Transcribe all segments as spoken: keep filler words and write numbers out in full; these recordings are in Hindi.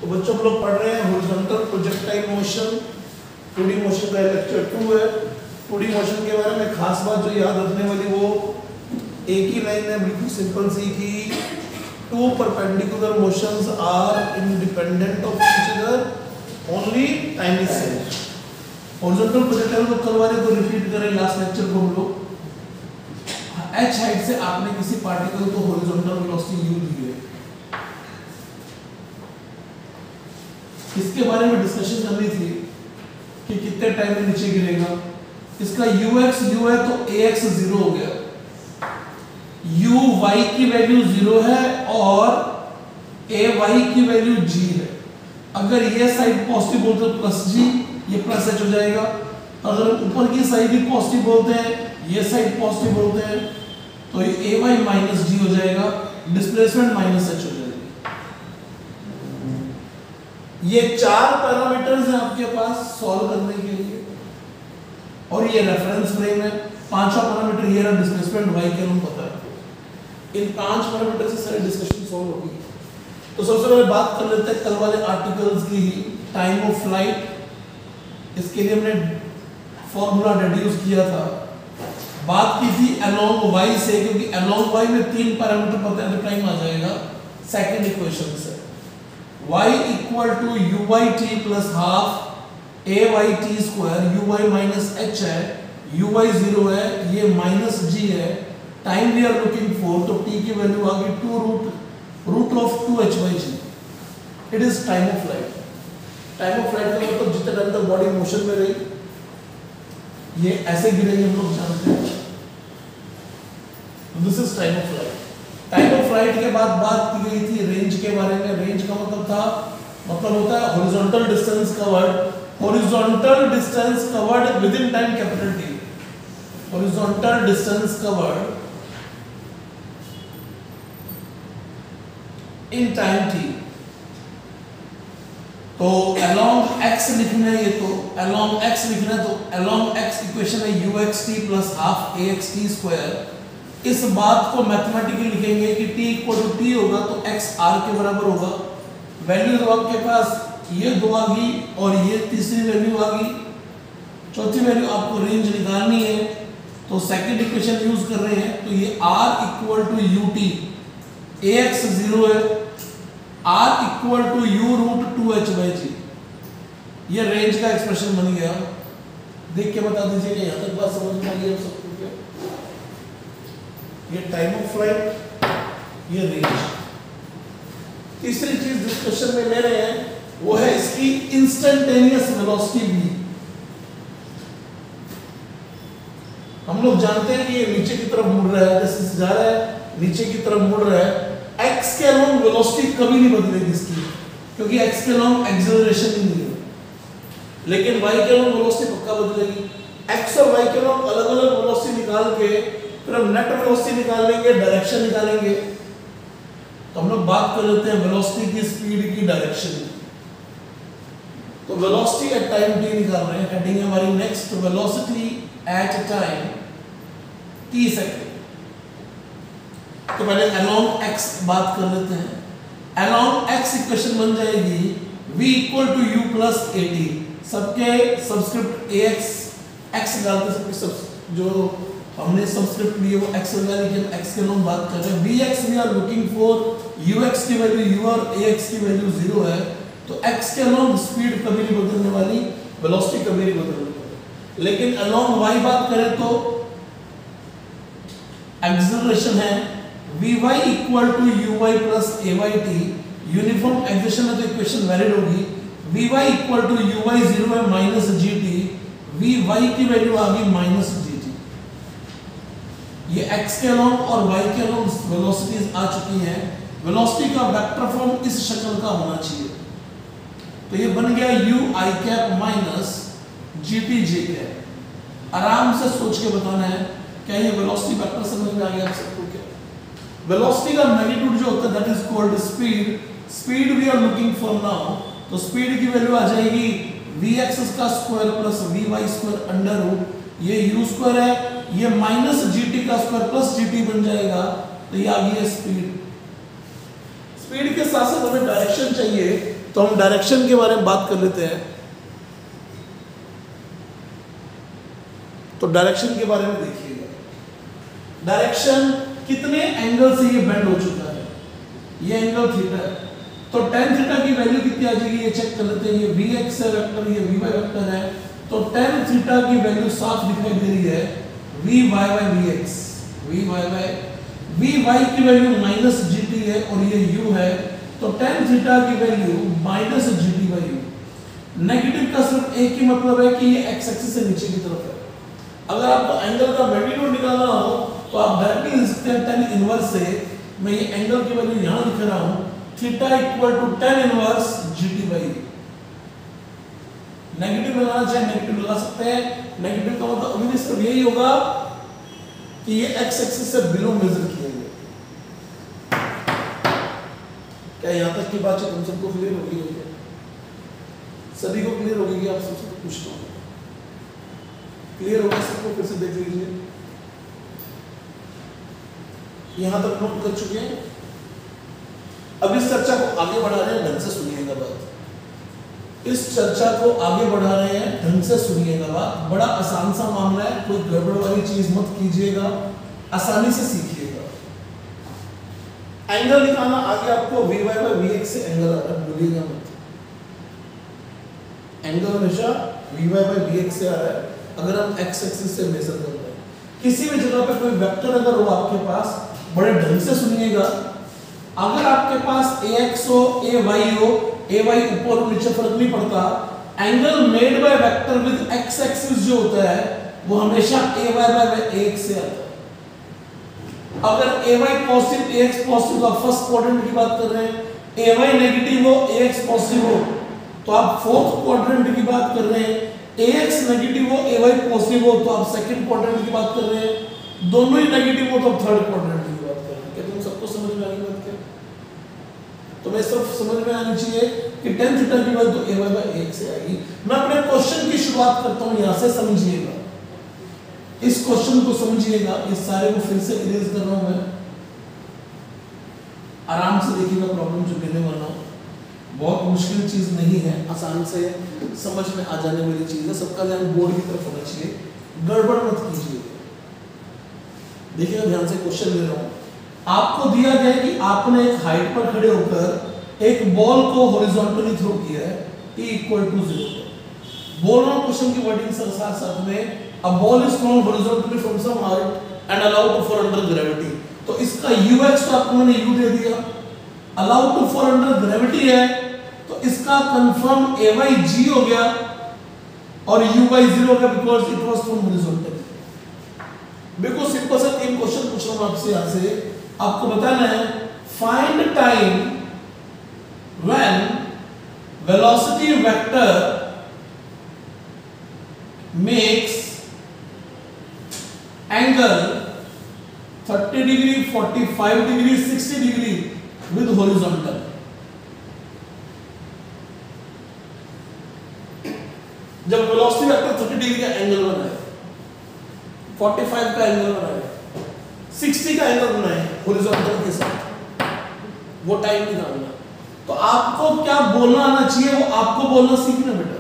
तो बच्चों हम लोग पढ़ रहे हैं horizontal projectile motion, two D motion का लेक्चर टू है। टू डी मोशन के बारे में खास बात जो याद रखने वाली वो एक ही लाइन है, बिल्कुल सिंपल सी कि two perpendicular motions are independent of each other, only time is same. Horizontal projectile को कल वाले को रिपीट करें, लास्ट लेक्चर को हम लोग h हाइट से आपने किसी पार्टिकल को हॉरिजॉन्टल वेलोसिटी u दी है, इसके बारे में डिस्कशन करनी थी कि कितने टाइम में नीचे गिरेगा। इसका ux u है तो ax जीरो हो गया, u y की वैल्यू जीरो है और a y की वैल्यू g है। अगर ये साइड पॉजिटिव बोलते तो प्लस g, ये प्लस h हो जाएगा। अगर ऊपर की साइड भी पॉजिटिव बोलते हैं, ये साइड पॉजिटिव बोलते हैं, तो ये ए वाई माइनस जी हो जाएगा, डिस्प्लेसमेंट माइनस एच हो जाएगी। ये चार पैरामीटर्स हैं आपके पास सॉल्व करने के लिए, और ये रेफरेंस फ्रेम है। पांचवा पैरामीटर ये रहा डिस्प्लेसमेंट वाई के, पता है। इन पांच पैरामीटर से सारी डिस्कशन सॉल्व होगी। तो सबसे पहले बात कर लेते हैं कल वाले आर्टिकल्स की, टाइम ऑफ फ्लाइट। इसके लिए हमने फॉर्मूला डिड्यूस किया था, बात की थी अलोंग y से, क्योंकि अलोंग y में तीन पैरामीटर पता है तो टाइम आ जाएगा। सेकंड इक्वेशन से y equal to u y t plus half a y t square, u y minus H है, यू वाई जीरो है, ये माइनस जी है। Time we are looking for, तो t की वैल्यू आ गई two root root of two H by g. It is time of flight. Time of flight का मतलब जितने टाइम तक बॉडी मोशन में रही, ये ऐसे गिरेंगे हम लोग जानते हैं। This is time of flight. Time of flight के बाद बात की गई थी रेंज के बारे में। रेंज का मतलब था, मतलब होता है horizontal distance covered, horizontal distance covered within time capital T, horizontal distance covered in time T. तो along x लिखना है, ये तो along x लिखना है, तो along x इक्वेशन है ux t plus half ax t square. इस बात को मैथमेटिकली लिखेंगे कि t इक्वल टू t होगा तो x r के बराबर होगा। वैल्यू तो आपके पास ये दो आ गई और ये तीसरी वैल्यू आ गई। चौथी वैल्यू आपको रेंज निकालनी है, तो सेकंड इक्वेशन यूज कर रहे हैं, तो ये r equal to ut, ax zero है, r equal to u root two H by g. ये रेंज का एक्सप्रेशन बन गया। देख के बता दीजिए कि यहां तक बात समझ में आ गई आप सबको क्या? ये टाइम ऑफ फ्लाइट, ये रेंज। तीसरी चीज डिस्कशन में ले रहे हैं वो है इसकी इंस्टेंटेनियस वेलोसिटी v। हम लोग जानते हैं कि ये नीचे की तरफ मुड़ रहा है, जैसे जा रहा है नीचे की तरफ मुड़ रहा है। x के अलोंग वेलोसिटी कभी नहीं बदलेगी इसकी, क्योंकि x के अलोंग एक्सेलरेशन ही नहीं है, लेकिन y के अलोंग वेलोसिटी पक्का बदलेगी। x और y के अलोंग अलग अलग वेलोसिटी निकाल के फिर हम नेट वेलोसिटी निकाल लेंगे, डायरेक्शन निकालेंगे। तो हम लोग बात कर लेते हैं वेलोसिटी की, स्पीड की, डायरेक्शन की। तो वेलोसिटी एट टाइम t निकाल रहे हैं, हेडिंग है हमारी next, velocity at time t second. तो पहले along x बात कर लेते हैं। along x इक्वेशन बन जाएगी v equal to u plus a t. सबके सबस्क्रिप्ट ax x डालते सबके सब जो हमने सबस्क्रिप्ट लिए वो x लगा, लेकिन x के along बात कर रहे हैं। vx we are looking for ux की वैल्यू u और ax की वैल्यू जीरो है, तो x के along स्पीड कभी नहीं बदलने वाली, वेलोसिटी कभी नहीं बदलने वाली। लेकिन along y बात करें तो एक्सेलरेशन है vy equal to uy plus ay t। Uniform acceleration है तो इक्वेशन वैलिड होगी। vy equal to uy zero है माइनस gt, vy की वैल्यू आ गई माइनस gt। ये x के अलोंग और y के अलोंग वेलोसिटीज आ चुकी हैं। वेलोसिटी का वेक्टर फॉर्म इस शक्ल का होना चाहिए। तो ये बन गया u i cap minus gt j cap. आराम से सोच के बताना है, क्या ये वेलोसिटी वेक्टर समझ में आ गया आप सबको? क्या वेलोसिटी का मैग्नीट्यूड जो होता है that is called speed. Speed we are looking for now, तो स्पीड की वैल्यू आ जाएगी vx का square plus vy square under root, ये u स्क्वायर है, ये माइनस gt का स्क्वायर प्लस gt बन जाएगा, तो ये आ गई है स्पीड। स्पीड के साथ साथ हमें डायरेक्शन चाहिए, तो हम डायरेक्शन के बारे में बात कर लेते हैं। तो डायरेक्शन के बारे में देखिएगा, डायरेक्शन कितने एंगल से ये बेंड हो चुका है, ये एंगल थीटा है, तो tan थीटा की वैल्यू कितनी आ जाएगी ये चेक कर लेते हैं। ये vx है वेक्टर, ये vy वेक्टर है, तो tan थीटा की वैल्यू साफ दिखाई दे रही है vy by vx, vy by vy की वैल्यू माइनस जी टी है और ये u है, तो tan थीटा की value minus g t by u. Negative का सिर्फ एक ही मतलब है कि ये x एक्सिस से नीचे की तरफ है। अगर आपको एंगल का मैग्नीट्यूड निकालना हो तो आप डायरेक्टली लिख सकते हैं tan इनवर्स से, मैं ये एंगल की वैल्यू यहां लिख रहा हूं, theta equal to tan inverse g t by. Negative लगाना चाहे नेगेटिव लगा सकते हैं, नेगेटिव का मतलब अभी सिर्फ यही होगा कि ये x एक्सिस से बिलो मेजर किया गया। क्या यहां तक की बात तुम सबको क्लियर होगी? सभी को क्लियर होगी कि आप सबसे पूछता हूं, क्लियर होगा सबको? फिर से देख लीजिए, यहां तक नोट कर चुके हैं। अब इस चर्चा को आगे बढ़ा रहे हैं, ढंग से सुनिएगा बात। इस चर्चा को आगे बढ़ा रहे हैं, ढंग से सुनिएगा बात। बड़ा आसान सा मामला है, कोई गड़बड़ वाली चीज मत कीजिएगा, आसानी से सीखिएगा। एंगल निकालना आगे आपको vy by vx से एंगल आ रहा है, भूलिएगा मत। एंगल हमेशा vy by vx से आ रहा है अगर हम x एक्सिस से मेजर कर रहे हैं। किसी भी जगह पे कोई वेक्टर अगर हो आपके पास, बड़े ढंग से सुनिएगा, अगर आपके पास ax हो ay हो, ay ऊपर और नीचे फर्क नहीं पड़ता, angle made by vector with x axis जो होता है वो हमेशा ay by ax से आता है। अगर ay पॉजिटिव ax पॉजिटिव का फर्स्ट क्वाड्रेंट की बात कर रहे हैं, ay नेगेटिव हो ax पॉजिटिव हो तो आप फोर्थ क्वाड्रेंट की बात कर रहे हैं, ax नेगेटिव हो ay पॉजिटिव हो तो आप सेकंड क्वाड्रेंट की बात कर रहे हैं, दोनों ही नेगेटिव हो तो आप थर्ड क्वाड्रेंट की बात कर रहे हैं। क्या तुम सबको समझ में आ गई बात? क्या तुम्हें सिर्फ समझ में आनी चाहिए कि tan थीटा की वैल्यू तो ay by ax से आएगी। मैं अपने क्वेश्चन की शुरुआत करता हूं, यहां से समझिएगा, इस क्वेश्चन को समझिएगा। इस सारे को फिर से इरेज कर रहा हूं मैं, आराम से देखिएगा प्रॉब्लम जो लेने वाला हूं। बहुत मुश्किल चीज नहीं है, आसान से समझ में आ जाने वाली चीज है। सबका ध्यान बोर्ड की तरफ होना चाहिए, गड़बड़ मत कीजिए। देखिएगा ध्यान से, क्वेश्चन ले रहा हूं। आपको दिया गया है कि आपने एक हाइट पर खड़े होकर एक बॉल को हॉरिजॉन्टली थ्रो किया है t इक्वल टू जीरो पर। बोल रहा हूं क्वेश्चन की वर्डिंग साथ साथ में, a ball is thrown horizontally from some height and allowed to fall under gravity. तो इसका ux तो आपको मैंने u दे दिया, allowed to fall under gravity है तो इसका कंफर्म ay g हो गया और uy जीरो हो गया because it was from horizontal. बिल्कुल सिंपल सा तीन क्वेश्चन पूछ रहा हूं आपसे। यहां से आपको बताना है, find time when velocity vector makes angle thirty degree, forty five degree, sixty degree with horizontal. जब वेलोसिटी वेक्टर थर्टी डिग्री का एंगल बनाए, फोर्टी फाइव का एंगल बनाए, सिक्सटी का एंगल बनाए हॉरिजॉन्टल के साथ, वो टाइम निकालना। तो आपको क्या बोलना आना चाहिए, वो आपको बोलना सीखना बेटा।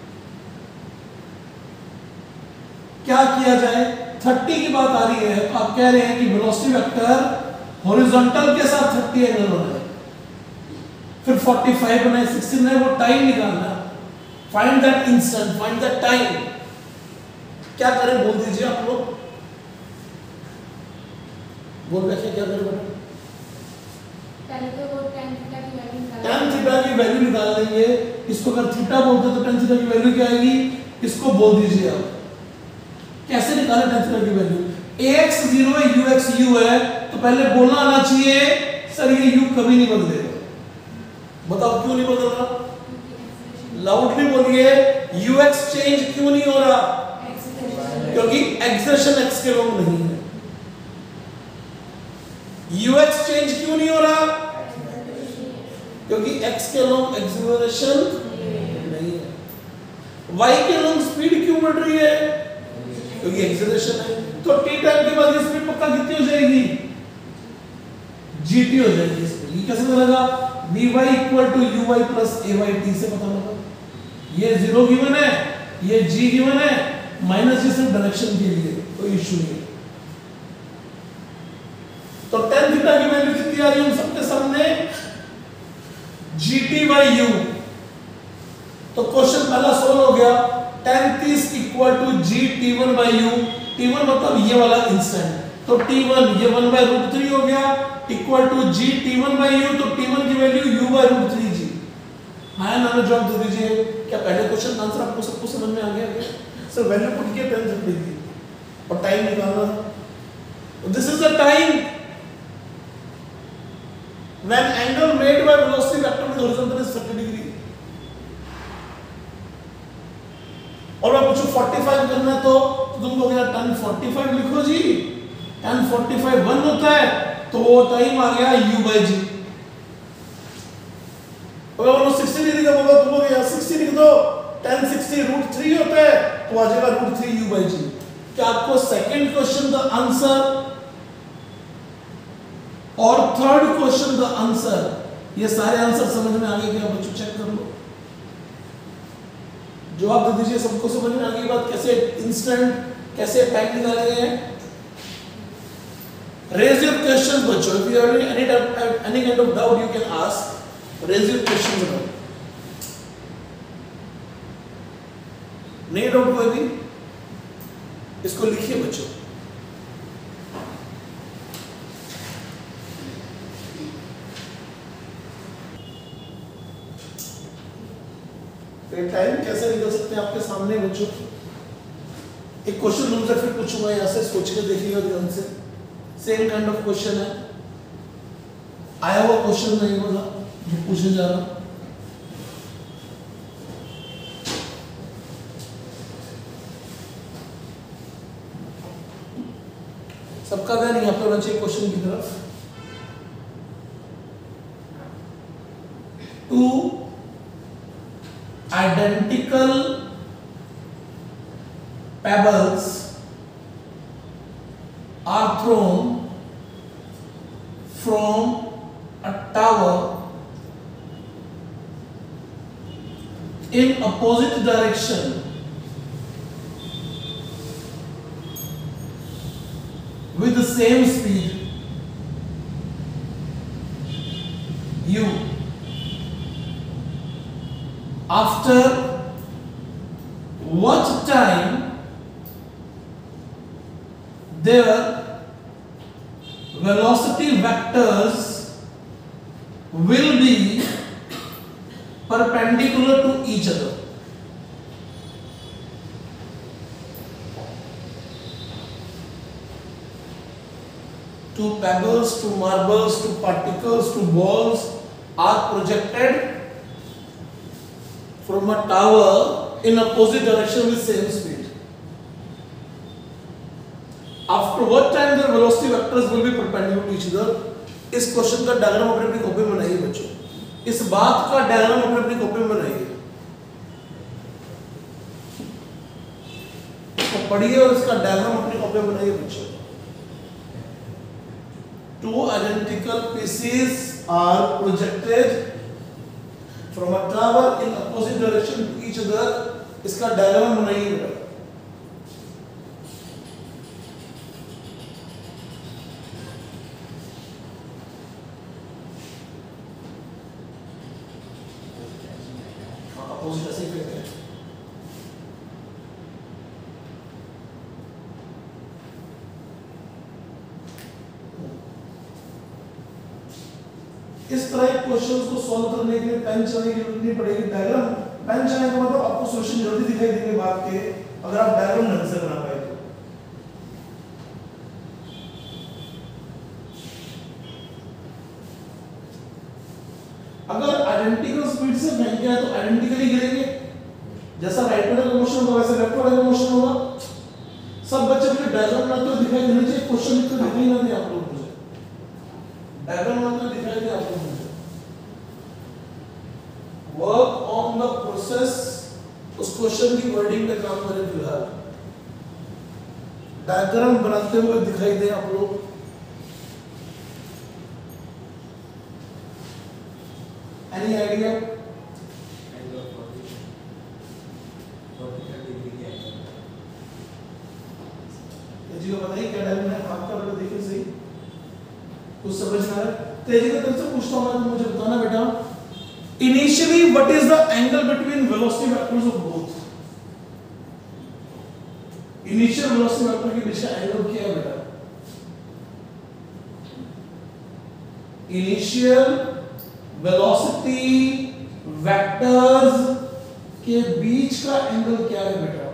क्या किया जाए, थर्टी की बात आ रही है तो आप कह रहे हैं कि वेलोसिटी वेक्टर हॉरिजॉन्टल के साथ थर्टी एंगल बनाए, फिर फोर्टी फाइव बनाए, सिक्सटी बनाए, वो टाइम निकालना। Find that instant, find that time. क्या करें बोल दीजिए आप लोग, बोल रखे क्या करें बेटा? पहले तो वो tan थीटा की वैल्यू निकाल tan थीटा की वैल्यू निकाल लेंगे। इसको अगर थीटा बोलते तो tan थीटा की वैल्यू क्या आएगी, इसको बोल दीजिए आप। कैसे निकालें tan थीटा की वैल्यू? ax जीरो है, ux u है, तो पहले बोलना आना चाहिए सर ये u कभी नहीं बदलेगा। बताओ क्यों नहीं बदल रहा? लाउडली बोलिए, ux चेंज क्यों नहीं हो रहा? क्योंकि एक्सेशन x के लोग नहीं है। ux चेंज क्यों नहीं हो रहा? क्योंकि x के लोग एक्सेलरेशन नहीं है। y के लोग स्पीड क्यों बढ़ रही है? क्योंकि एक्सेलरेशन है। तो t टाइम के बाद ये स्पीड पक्का कितनी हो जाएगी? gt हो जाएगी। स्पीड ये कैसे मिलेगा? V y equal to u y plus a y t से पता लगा। ये जीरो गिवन है, ये जी गिवन है, माइनस ये सिर्फ डायरेक्शन के लिए, कोई इश्यू नहीं है। तो टेन थीटा की वैल्यू कितनी आ रही है हम सबके सामने, जी टी बाई यू। तो क्वेश्चन पहला सोल्व हो गया, टेन तीस equal to g t one by u. T one मतलब ये वाला इंस्टेंट, तो टी वन ये वन बाई रूट थ्री हो गया equal to g t one by u. तो टी वन की value u by root three g. हाँ ना, जवाब दे दीजिए। क्या पहले क्वेश्चन का आंसर आपको सबको समझ में आ गया क्या? सर वैल्यू पुट किया टेन थर्टी की और टाइम निकालना। This is the time when angle made by velocity vector with horizontal is thirty degree। और मैं पूछूं पैंतालीस करना है तो तुम लोग यार tan पैंतालीस लिखो जी, tan पैंतालीस वन होता है तो वो टाइम आ गया u by g। अगर वो साठ डिग्री का होगा तो वो यार साठ लिख दो, tan साठ रूट थ्री होता है तो आ जाएगा root three u by g। क्या आपको सेकंड क्वेश्चन का आंसर और थर्ड क्वेश्चन का आंसर, ये सारे आंसर समझ में आ गए क्या बच्चों? चेक कर लो, जवाब दे दीजिए। सबको समझ में आ गई बात, कैसे इंस्टेंट कैसे टाइम निकाले गए हैं? रेज योर क्वेश्चन बच्चों, if you have any any kind of doubt you can ask, raise your question बच्चों। नहीं डाउट कोई भी, इसको लिखिए बच्चों। टाइम कैसे निकल सकते हैं आपके सामने बच्चों? एक क्वेश्चन तुमसे फिर पूछूंगा, यहां से सोच के देखिएगा ध्यान से। सेम काइंड ऑफ क्वेश्चन है, आया हुआ क्वेश्चन नहीं बोला जो पूछे जा रहा। सबका ध्यान यहाँ पे होना चाहिए क्वेश्चन की तरफ। Two identical pebbles are thrown from a tower in opposite direction with the same speed u. After what time their velocity vectors will be perpendicular to each other? Two pebbles, two marbles, two particles, two balls are projected from a tower in opposite direction with same speed. After what time their velocity vectors will be perpendicular to each other? इस क्वेश्चन का डायग्राम अपने अपनी कॉपी में बनाइए बच्चों। इस बात का डायग्राम अपने अपनी कॉपी में बनाइए, तो पढ़िए और इसका डायग्राम अपनी कॉपी में बनाइए बच्चों। Two identical pieces are projected from a tower in opposite direction to each other। इसका डायग्राम बनाइए बेटा। अपोजिट ऐसे ही करते हैं। इस तरह के क्वेश्चंस को सॉल्व करने के लिए पेन चलाने की जरूरत नहीं पड़ेगी। डायग्राम पेन चलाने का मतलब आपको सॉल्यूशन जल्दी दिखाई देंगे बात के, अगर आप डायग्राम ढंग से बना पाए तो। अगर आइडेंटिकल स्पीड से फेंके हैं तो आइडेंटिकली गिरेंगे, जैसा राइट वाले का मोशन होगा वैसे लेफ्ट वाले का मोशन होगा। सब बच्चे मुझे डायग्राम बनाते हुए दिखाई देना चाहिए, क्वेश्चन लिखकर दिखाई ना दे आप लोग मुझे, डायग्राम बनाते हुए दिखाई दे आप लोग मुझे। वर्क ऑन द प्रोसेस, उस क्वेश्चन की वर्डिंग पे काम करें फिलहाल। डायग्राम बनाते हुए दिखाई दे आप लोग। Any idea? तेजी को बताइए क्या डायग्राम है आपका, बेटा देखिए सही कुछ समझ में आ रहा है? तेजी को तुमसे पूछता हूं मैं, मुझे बताना बेटा, initially what is the angle between velocity vectors of both? Initial velocity vector के बीच का एंगल क्या है बेटा? इनिशियल वेलोसिटी वेक्टर्स के बीच का एंगल क्या है बेटा?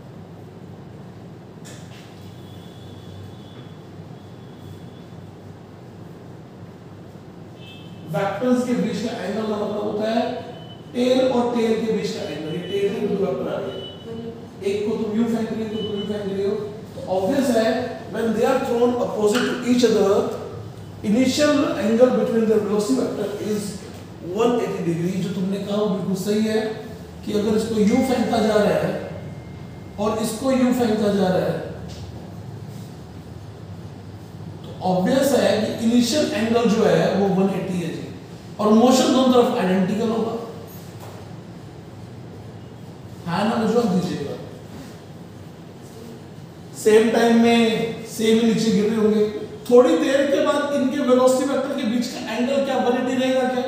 वेक्टर्स के बीच का एंगल का मतलब होता है टेल और टेल के बीच का एंगल। ये टेल के दो वेक्टर आ गए, एक को तुम यूं फेंक रही हो, तो तुम यूं फेंक रही हो, तो ऑब्वियस है when they are thrown opposite to each other, initial angle between the velocity vector is one hundred eighty degree. जो तुमने कहा वो बिल्कुल सही है कि अगर इसको यूं फेंका जा रहा है और इसको यूं फेंका जा रहा है, तो ऑब्वियस है कि इनिशियल एंगल जो है वो one hundred eighty है जी, और मोशन दोनों तरफ आइडेंटिकल होगा। हाँ ना, मुझे दीजिएगा, सेम टाइम में सेम ही नीचे गिर रहे होंगे। थोड़ी देर के बाद इनके वेलोसिटी वेक्टर के बीच का एंगल क्या one hundred eighty रहेगा क्या?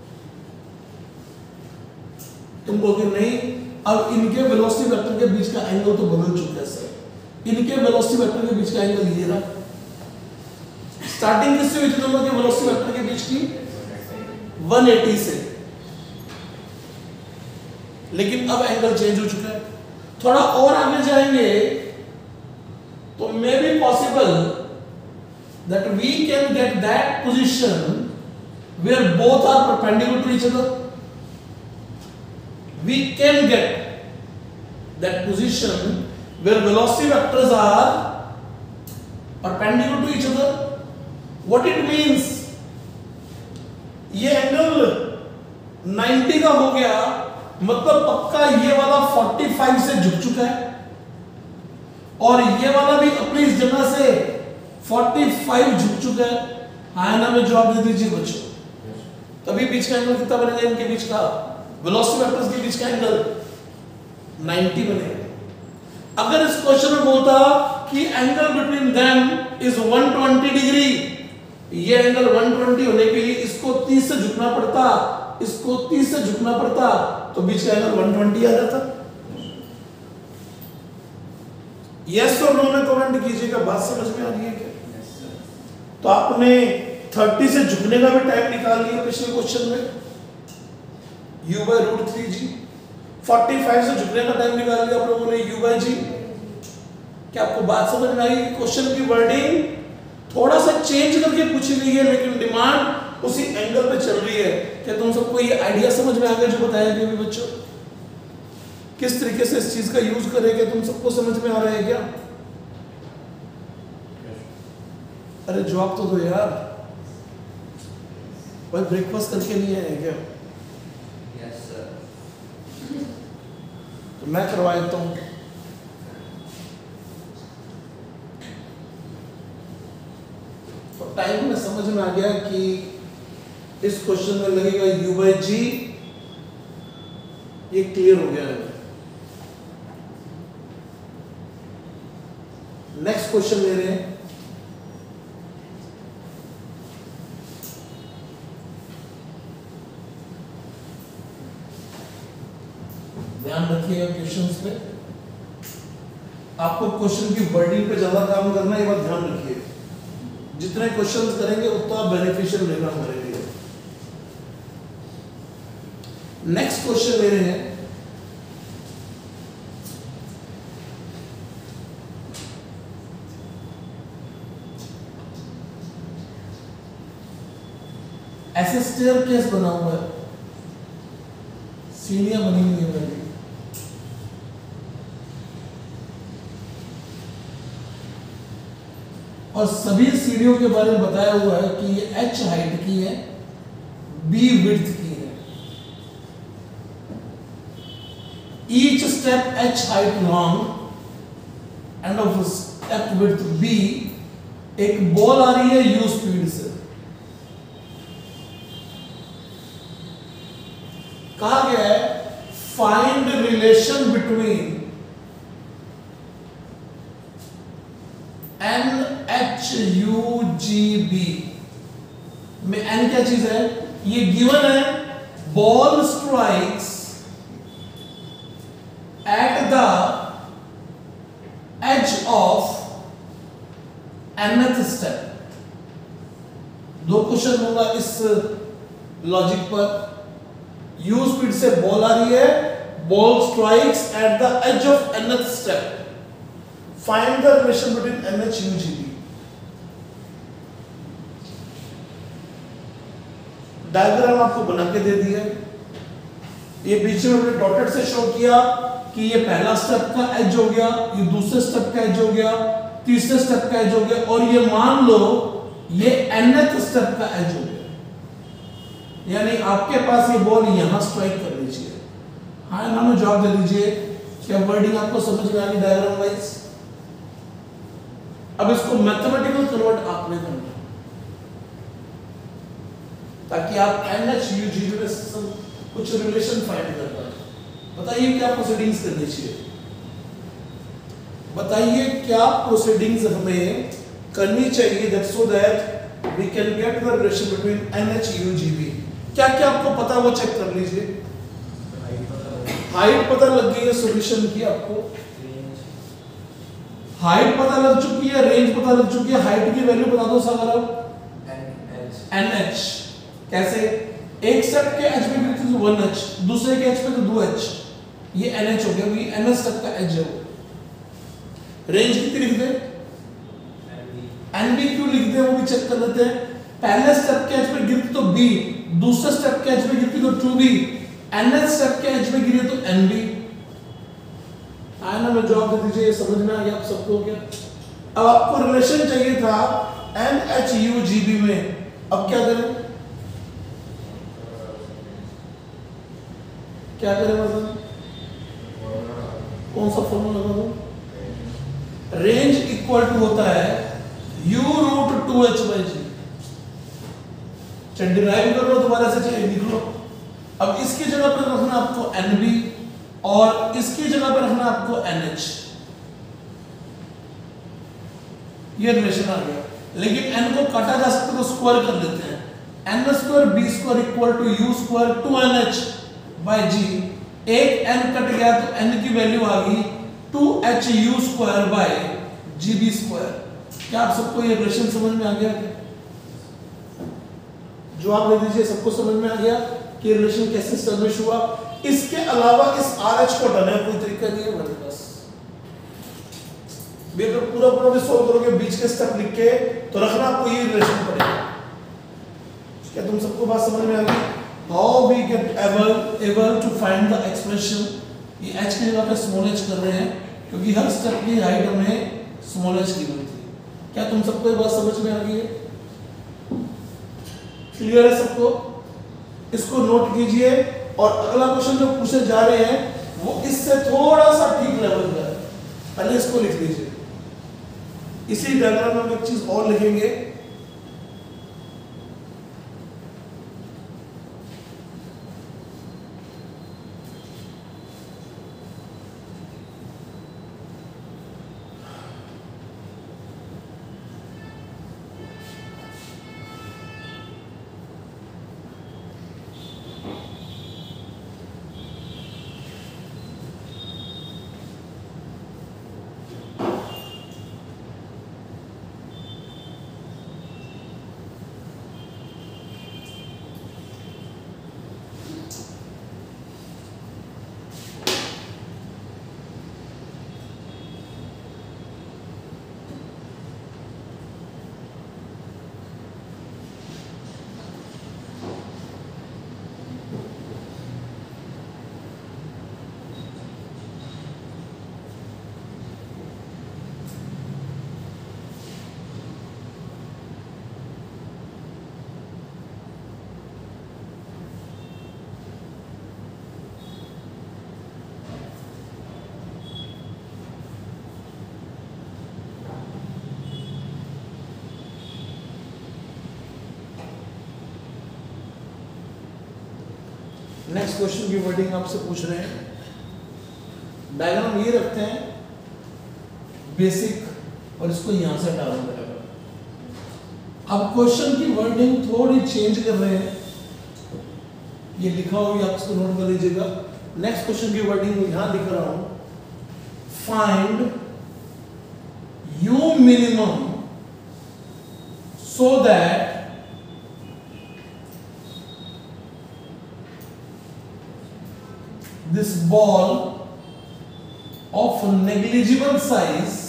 तुम बोलोगे नहीं, अब इनके वेलोसिटी वेक्टर के बीच का एंगल तो बदल चुका है सर। इनके वेलोसिटी वेक्टर के बीच का एंगल ये रहा। स्टार्टिंग किससे हुई थी दोनों के वेलोसिटी वेक्टर के बीच की? one hundred eighty से, लेकिन अब एंगल चेंज हो चुका है। थोड़ा और आगे जाएंगे तो may be possible that we can get that position where both are perpendicular to each other. We can get that position where velocity vectors are perpendicular to each other. What it means? ये एंगल ninety का हो गया, मतलब पक्का ये वाला forty-five से झुक चुका है और ये वाला भी अपनी इस जगह से forty-five झुक चुका है। हाँ ना, में जवाब दे दीजिए बच्चों, तभी बीच का एंगल कितना बनेगा? इनके बीच का वेलोसिटी वेक्टर्स के बीच का एंगल ninety बनेगा। अगर इस क्वेश्चन में बोलता कि angle between them is one hundred twenty degree, ये एंगल one hundred twenty होने के लिए इसको thirty से झुकना पड़ता, इसको thirty से झुकना पड़ता, तो बीच का एंगल one hundred twenty आ जाता। यस और नो में कमेंट कीजिएगा, बात समझ में आ रही है क्या? तो आपने thirty से झुकने का भी टाइम निकाल लिया पिछले क्वेश्चन में, u by root three g। forty-five से झुकने का टाइम निकाल लिया आप लोगों ने, u by g। क्या आपको बात समझ में आई? क्वेश्चन की वर्डिंग थोड़ा सा चेंज करके पूछी गई है, लेकिन डिमांड उसी एंगल पे चल रही है। क्या तुम सबको ये आइडिया समझ में आ गया जो बताया गया बच्चों? किस तरीके से इस चीज का यूज करेंगे तुम सबको समझ में आ रहा है क्या? अरे जवाब तो दो यार, भाई ब्रेकफास्ट करके नहीं आए क्या? Yes sir. तो मैं करवा देता हूँ। तो टाइम में समझ में आ गया कि इस क्वेश्चन में लगेगा u by g, ये क्लियर हो गया है। नेक्स्ट क्वेश्चन ले रहे हैं, ध्यान रखिएगा क्वेश्चंस पे। आपको क्वेश्चन की वर्डिंग पे ज्यादा काम करना है, ये बात ध्यान रखिए। जितने क्वेश्चंस करेंगे उतना बेनिफिशियल लेना हमारे लिए। नेक्स्ट क्वेश्चन ले रहे हैं, ऐसे स्टेयरकेस बना हुआ है, सीढ़ियां बनी हुई है मेरी, और सभी सीढ़ियों के बारे में बताया हुआ है कि ये h हाइट की है, b विड्थ की है। Each step h height long end of step width b, एक बॉल आ रही है u स्पीड से। कहा गया है find relation between n h u g b में एन क्या चीज है, ये गिवन है ball strikes at the edge of nth step. दो क्वेश्चन होगा इस लॉजिक पर। यू स्पीड से बॉल आ रही है, ball strikes at the edge of nth step, find the relation between n h u g b. Diagram आपको बना के दे दिया, ये बीच में हमने डॉटेड से शो किया कि ये पहला स्टेप का एज हो गया, ये दूसरे स्टेप का एज हो गया, तीसरे स्टेप का एज हो गया, और ये मान लो ये nth स्टेप का एज हो गया। यानी आपके पास ये बॉल यहां स्ट्राइक कर लीजिए। हाँ ना में जवाब दे दीजिए। क्या वर्डिंग आपको समझ में आ गई डायग्राम वाइज? अब इसको मैथमेटिकल कन्वर्ट आपने करना ताकि आप एनएच यू जी बी में कुछ रिलेशन फाइंड कर पाए। बताइए क्या प्रोसीडिंग्स करनी चाहिए, बताइए क्या प्रोसीडिंग्स हमें करनी चाहिए that so that we can get the relation between n h u g b. क्या क्या आपको पता है वो चेक कर लीजिए। हाइट पता लग गई है सॉल्यूशन की, आपको हाइट पता लग चुकी है, रेंज पता लग चुकी है। हाइट की वैल्यू बता दो सर आप। एनएच कैसे, एक स्टेप के एच पे गिरती तो वन एच, दूसरे के एच पे तो दो एच, ये एनएच हो गया, ये एनएच स्टेप का एच है वो। रेंज कितनी लिख दे, एनबी क्यों लिख दे वो भी चेक कर लेते हैं। पहले स्टेप के एच पे गिरती तो बी, दूसरे स्टेप के एच पे गिरती तो टू बी, एनएच स्टेप के एच पे गिरी तो एनबी। आना में जवाब दे दीजिए। समझ में आ गया आप सबको? क्या अब आपको रिलेशन चाहिए था n h u g b में, अब क्या करें, क्या करें मतलब कौन सा फॉर्मूला लगा दो? रेंज इक्वल टू होता है u root two H by g. चाहे डिराइव कर लो दोबारा से, चाहे लिख लो। अब इसकी जगह पर रखना आपको एनबी और इसकी जगह पर रखना आपको एनएच। ये रिलेशन आ गया, लेकिन एन को काटा जा सकता तो स्क्वायर कर लेते हैं। N square b square equal to u square two n h by g. एक एन कट गया तो एन की वैल्यू आ गई two h u square by g b square. क्या आप सबको ये रिलेशन समझ में आ गया? जवाब दे दीजिए। सबको समझ में आ गया कि रिलेशन कैसे एस्टैब्लिश हुआ? इसके अलावा इस आर एच को हटाने का कोई तरीका नहीं है हमारे पास। अगर पूरा पूरा भी सोल्व करोगे बीच के स्टेप लिख के तो रखना आपको ये रिलेशन पड़ेगा। क्या तुम सबको बात समझ में आ गई? How we get able able to find the expression. ये एच की जगह पे स्मॉल एच कर रहे हैं क्योंकि हर स्टेप की हाइट हमें स्मॉल एच की मिली थी। क्या तुम सबको ये बात समझ में आ गई है? क्लियर है सबको? इसको नोट कीजिए और अगला क्वेश्चन जो पूछे जा रहे हैं वो इससे थोड़ा सा ठीक लेवल का है। पहले इसको लिख लीजिए। इसी डायग्राम में हम एक चीज और लिखेंगे। नेक्स्ट क्वेश्चन की वर्डिंग आपसे पूछ रहे हैं, डायग्राम ये रखते हैं बेसिक और इसको यहां से हटा देंगे। अब क्वेश्चन की वर्डिंग थोड़ी चेंज कर रहे हैं, ये लिखा हो आप इसको नोट कर लीजिएगा। नेक्स्ट क्वेश्चन की वर्डिंग यहां लिख रहा हूं, find u minimum so that this ball of negligible size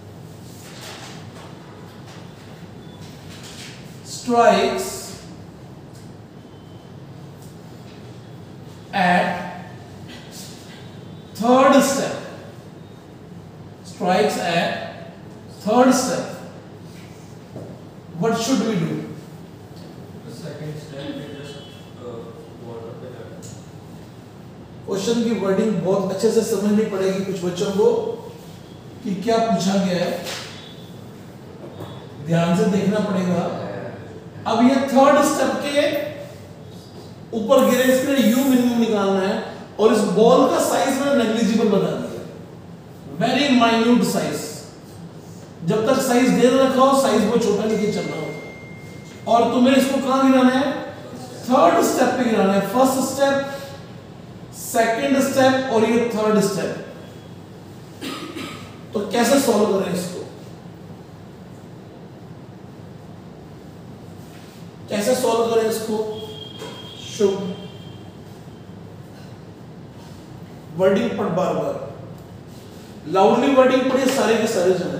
strikes at third step, strikes at third step. What should we do? The second step is just uh, water पे जाना। क्वेश्चन की वर्डिंग बहुत अच्छे से समझनी पड़ेगी कुछ बच्चों को कि क्या पूछा गया है, ध्यान से देखना पड़ेगा। अब ये थर्ड स्टेप के ऊपर गिरे, इसके लिए यू मिनिमम निकालना है और इस बॉल का साइज मैंने नेग्लिजिबल बता दिया, वेरी माइन्यूट साइज। जब तक साइज दे रखा हो साइज को छोटा लेके चलना होगा। और तुम्हें इसको कहां गिराना है? थर्ड स्टेप पे गिराना है। फर्स्ट स्टेप, सेकंड स्टेप और ये थर्ड स्टेप। तो कैसे सॉल्व करें इसको, कैसे सॉल्व करें इसको? शुभ वर्डिंग पढ़, बार बार लाउडली वर्डिंग पढ़िए सारे के सारे जने।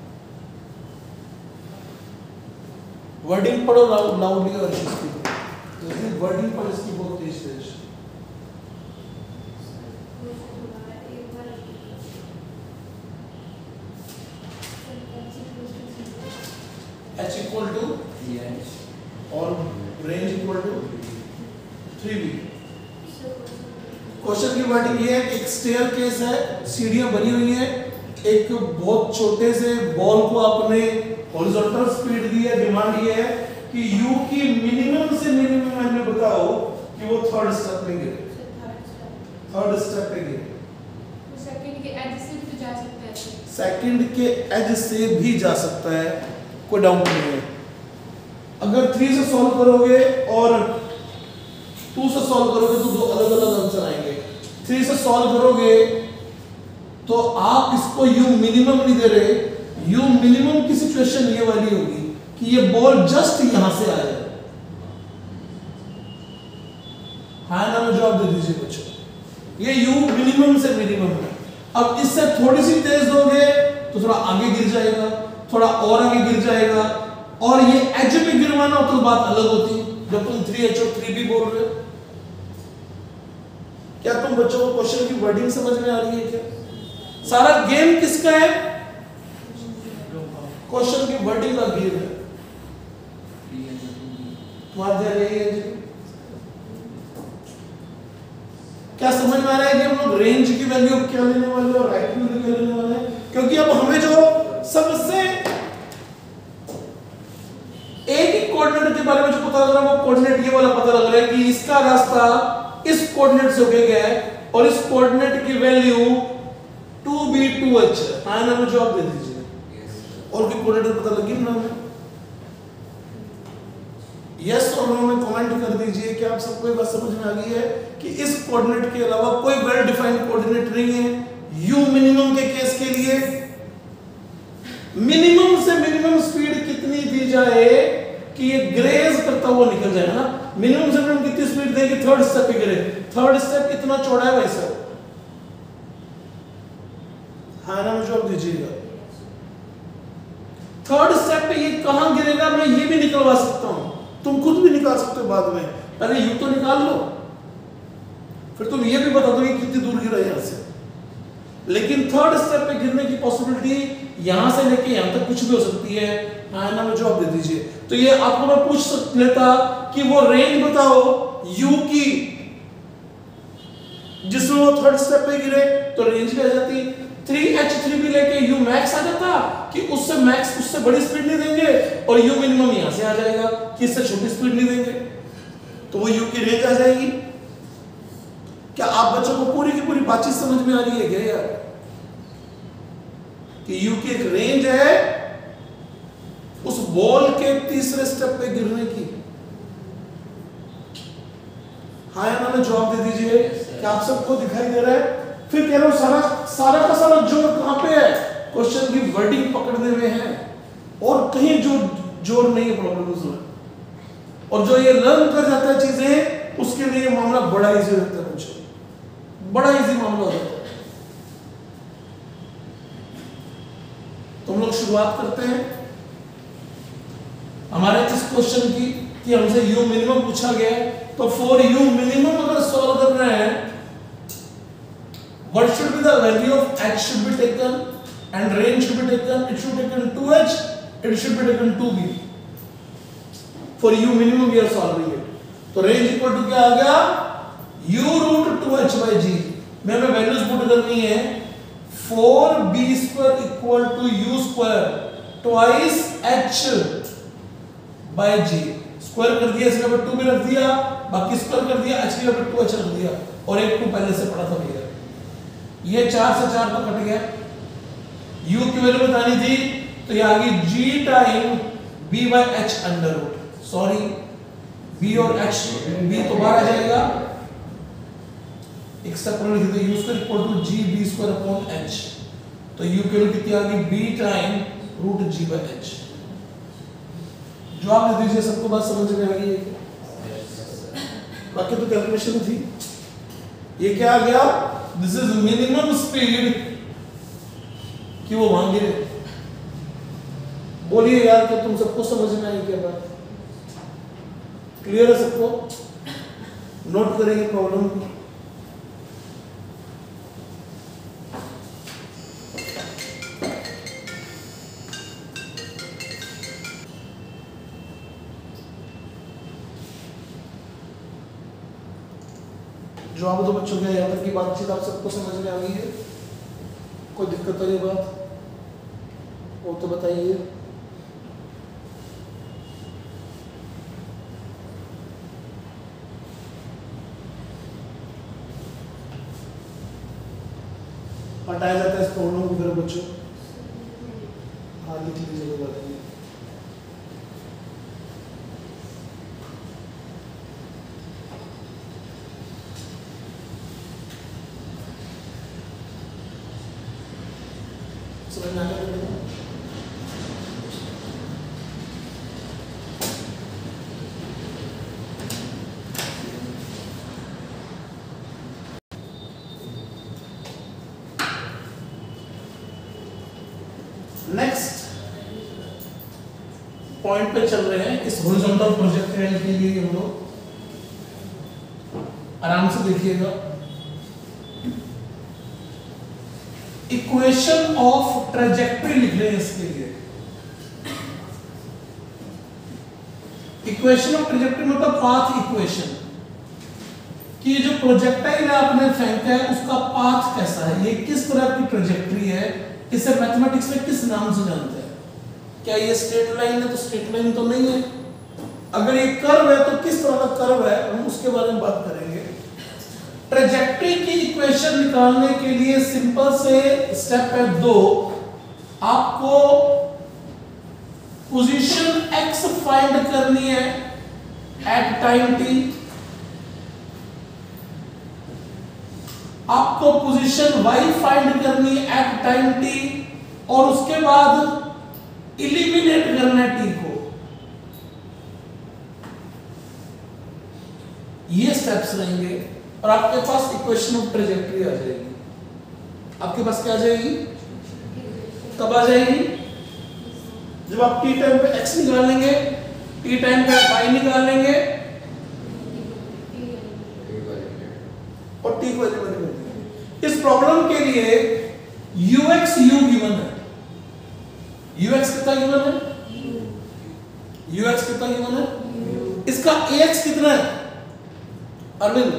वर्डिंग पढ़ो लाउडली और इसकी तो वर्डिंग पढ़, इसकी बहुत तेज तेज। h इक्वल टू और range equal to three b. Question की वर्डिंग ये है कि एक स्टेयर केस है, सीढ़ियां बनी हुई हैं, एक बहुत छोटे से बॉल को आपने हॉरिजॉन्टल स्पीड दी है, डिमांड ये है कि u की मिनिमम से मिनिमम वैल्यू बताओ कि वो थर्ड स्टेप पे गिरे, थर्ड स्टेप पे गिरे। सेकंड के एज से भी जा सकता है, सेकंड के एज से भी जा सकता है, कोई डाउट नहीं है। अगर थ्री से सॉल्व करोगे और टू से सॉल्व करोगे तो दो अलग अलग आंसर आएंगे। थ्री से सॉल्व करोगे तो आप इसको यू मिनिमम नहीं दे रहे, यू मिनिमम की सिचुएशन ये वाली होगी कि ये बॉल जस्ट यहां से आ जाए। हाँ ना, में जवाब दे दीजिए बच्चों, ये यू मिनिमम से मिनिमम है। अब इससे थोड़ी सी तेज दोगे तो थोड़ा आगे गिर जाएगा, थोड़ा और आगे गिर जाएगा, और ये एज पे गिरवाना हो तो बात अलग होती। जब तुम थ्री एच और थ्री बी बोल रहे हो, क्या तुम बच्चों को क्वेश्चन की वर्डिंग समझ में आ रही है? क्या सारा गेम किसका है? क्वेश्चन की वर्डिंग का गेम है। तुम्हारा ध्यान यही है जी? क्या समझ में आ रहा है कि हम लोग रेंज की वैल्यू क्या लेने वाले और राइट वैल्यू क्या लेने वाले हैं? क्योंकि अब हमें जो सबसे एक ही कोऑर्डिनेट के बारे में जो पता लग रहा है वो कोऑर्डिनेट ये वाला पता लग रहा है कि इसका रास्ता इस कोऑर्डिनेट से होके गया है और इस कोऑर्डिनेट की value two b two h है। हाँ ना, में जवाब दे दीजिए। और कोई कोऑर्डिनेट पता लगी ना हमें? यस और नो में कमेंट कर दीजिए कि आप सबको ये बात समझ में आ गई है कि इस कोऑर्डिनेट के अलावा कोई वेल डिफाइंड कोऑर्डिनेट नहीं है। यू मिनिमम के केस के लिए मिनिमम से मिनिमम स्पीड कितनी दी जाए कि ये ग्रेज करता हुआ निकल जाए ना। मिनिमम से मिनिमम कितनी स्पीड देगी? थर्ड स्टेप पे गिरे। थर्ड स्टेप कितना चौड़ा है भाई साहब? हाँ ना, मुझे जवाब दीजिएगा। थर्ड स्टेप पे ये कहां गिरेगा मैं ये भी निकलवा सकता हूं, तुम खुद भी निकाल सकते हो बाद में। पहले यू तो निकाल लो, फिर तुम ये भी बता दो कि कितनी दूर गिरा यहां से। लेकिन थर्ड स्टेप पे गिरने की पॉसिबिलिटी यहां से लेके यहां तक कुछ भी हो सकती है। हाँ ना, मुझे जवाब दे दीजिए। तो ये आपको मैं पूछ लेता कि वो रेंज बताओ यू की जिसमें वो थर्ड स्टेप पे गिरे, तो रेंज क्या आ जाती? थ्री एच थ्री बी लेके यू मैक्स आ जाता कि उससे मैक्स उससे बड़ी स्पीड नहीं देंगे और यू मिनिमम यहां से आ जाएगा कि इससे छोटी स्पीड नहीं देंगे, तो वो यू की रेंज आ जाएगी। बातचीत समझ में आ रही है क्या यार? कि यू की एक रेंज है उस बॉल के तीसरे स्टेप पे गिरने की। हाँ या ना में जवाब दे दीजिए। क्या आप सबको दिखाई दे रहा है? फिर कह रहा हूं सारा सारा का सारा जोर कहां पे है? क्वेश्चन की वर्डिंग पकड़ने में है, और कहीं जोर जोर नहीं है प्रॉब्लम में। और जो ये लर्न कर जाता है चीजें, उसके लिए मामला बड़ा इजी रहता है, मुझे बड़ा इजी मामला हो जाता है। तो हम लोग शुरुआत करते हैं हमारे इस क्वेश्चन की कि हमसे यू मिनिमम पूछा गया है। तो फॉर यू मिनिमम अगर सॉल्व कर रहे हैं, what should be the value of h should be taken and range should be taken, it should be taken two h, it should be taken two b. For u minimum we are solving it. तो रेंज इक्वल टू क्या आ गया? u root two h by g में हमें वैल्यूज पुट करनी है। Four b square equal to u square twice h by g। Square कर दिया, इसके ऊपर टू भी रख दिया, बाकी स्क्वायर कर दिया, h के ऊपर टू h रख दिया, और एक टू पहले से पड़ा था भैया। ये चार से चार तो कट गया। u की वैल्यू बतानी थी, तो ये आ गई g time b by h under root. Sorry, b और h, b तो बाहर आ जाएगा, एक स्टेप पर लिख दो, u square equal to g b स्क्वायर अपॉन h। तो u की वैल्यू कितनी आ गई? b time root g by h। जवाब दे दीजिए, सबको बात समझ में आ गई है? बाकी तो कैलकुलेशन थी। ये क्या आ गया? दिस इज मिनिमम स्पीड कि वो वहां गिरे। बोलिए यार, क्या तुम सबको समझ में आई क्या बात? क्लियर है सबको? नोट करेंगे प्रॉब्लम को। जवाब दो बच्चों के, यहाँ तक की बातचीत आप सबको समझ में आ गई है? कोई दिक्कत वाली बात वो तो बताइए। हटाया जाता है इस प्रॉब्लम को फिर बच्चों? हाँ, लिख लीजिए, बताइए। समझ में आ गया? नेक्स्ट पॉइंट पे चल रहे हैं। इस हॉरिजॉन्टल प्रोजेक्टाइल के लिए हम लोग आराम से देखिएगा। इक्वेशन ऑफ ट्रेजेक्टरी लिख रहे हैं इसके लिए। इक्वेशन ऑफ ट्रेजेक्टरी मतलब पाथ इक्वेशन, कि जो प्रोजेक्टाइल आपने फेंका है उसका पाथ कैसा है, ये किस तरह की ट्रेजेक्टरी है, इसे मैथमेटिक्स में किस नाम से जानते हैं? क्या ये स्ट्रेट लाइन है? तो स्ट्रेट लाइन तो नहीं है। अगर ये कर्व है तो किस तरह का कर्व है, हम उसके बारे में बात करेंगे। ट्रेजेक्टरी की इक्वेशन निकालने के लिए सिंपल से स्टेप है दो। आपको पोजीशन x फाइंड करनी है एट टाइम t, आपको पोजीशन y फाइंड करनी है एट टाइम t, और उसके बाद इलिमिनेट करना है t को। ये स्टेप्स रहेंगे और आपके पास इक्वेशन ऑफ ट्रेजेक्टरी आ जाएगी। आपके पास क्या आ जाएगी? कब आ जाएगी? जब आप t टाइम पे x निकालेंगे, t टाइम पे y निकालेंगे और t को एलिमिनेट कर देंगे। इस प्रॉब्लम के लिए ux u गिवन है। ux कितना गिवन है? ux कितना गिवन है? इसका ax कितना है अरविंद?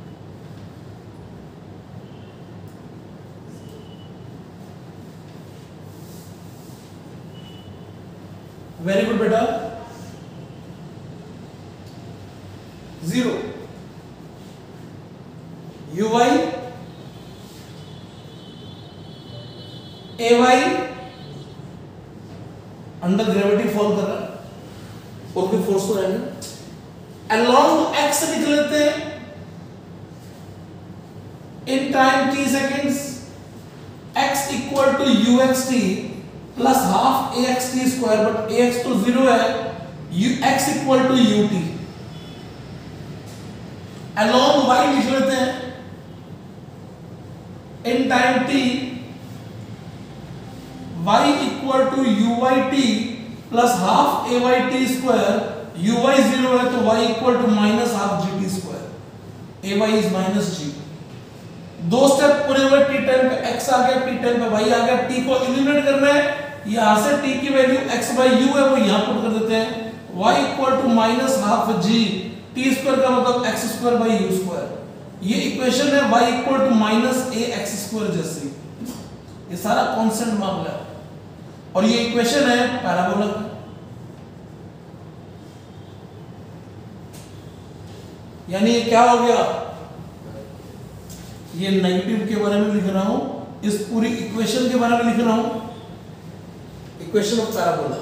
वेरी गुड बेटा, zero. uy a y under gravity fall कर रहा है और कोई फोर्स तो है नहीं। अलोंग एक्स लिख लेते हैं in time t seconds x equal to u x t plus half a x t square, but a x तो जीरो है, u x equal to u t. Along y लिख लेते हैं in time t y equal to u y t plus half a y t square, u y zero है तो y equal to minus half g t square, a y is minus जी। दो स्टेप पूरे हुए, टी टाइम पे x आ गया, टी टाइम पे y आ गया। t को एलिमिनेट करना है, यहां से t की वैल्यू x बाई u है वो यहां पुट कर देते हैं, y equal to minus half g, t square का मतलब x square by u square. ये इक्वेशन है y equal to minus a x square जैसी। ये सारा कांस्टेंट मामला है और ये इक्वेशन है पैराबोला की। यानी ये क्या हो गया, ये नेगेटिव के बारे में लिख रहा हूं, इस पूरी इक्वेशन के बारे में लिख रहा हूं, इक्वेशन ऑफ पैराबोला।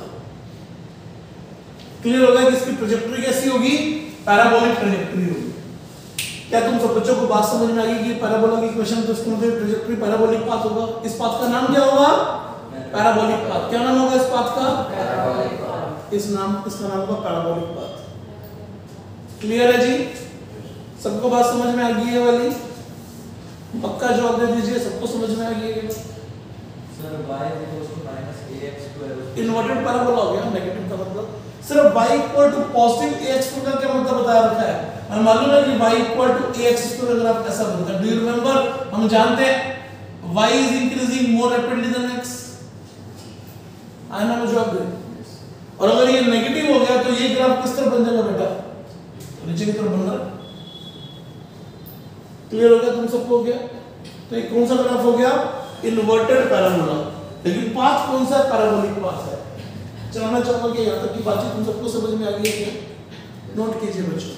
क्लियर हो गया कि इसकी ट्रैजेक्टरी कैसी होगी, पैराबोलिक ट्रैजेक्टरी होगी। क्या तुम सब बच्चों को बात समझ में आ गई कि पैराबोला की इक्वेशन तो इसकी मतलब ट्रैजेक्टरी पैराबोलिक पाथ होगा। इस पाथ का नाम क्या होगा, पैराबोलिक पाथ। क्या नाम होगा इस पाथ का, पैराबोलिक पाथ। इस नाम इसका नाम होगा पैराबोलिक पाथ। क्लियर है जी, सबको बात समझ में आ गई है वाली? पक्का जवाब दे दीजिए, सबको समझ में आ गई है? Sir y equals to minus ax square inverted parabola हो गया। नेगेटिव का मतलब सिर्फ y equal to positive ax square का क्या मतलब बताया रखा है, और मालूम है कि y equal to ax square अगर आप ऐसा बनता है, डू यू रिमेंबर, हम जानते हैं y is increasing more rapidly than x। आया ना जवाब दे। और अगर ये नेगेटिव हो गया तो ये ग्राफ किस तरह बन जाएगा बेटा, नीचे की तरफ बन रहा है। क्लियर हो गया तुम सबको? हो गया। तो ये कौन सा ग्राफ हो गया, इन्वर्टेड पैराबोला। लेकिन पाथ कौन सा, पैराबोलिक पाथ है। चलो मैं चाहूंगा कि यहाँ तक की बातचीत तुम सबको समझ में आ गई है, नोट कीजिए बच्चों।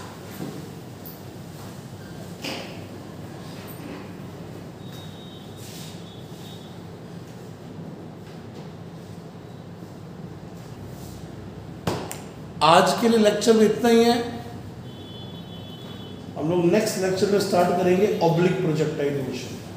आज के लिए लेक्चर में इतना ही है। हम लोग नेक्स्ट लेक्चर में स्टार्ट करेंगे ऑब्लिक प्रोजेक्टाइल मोशन।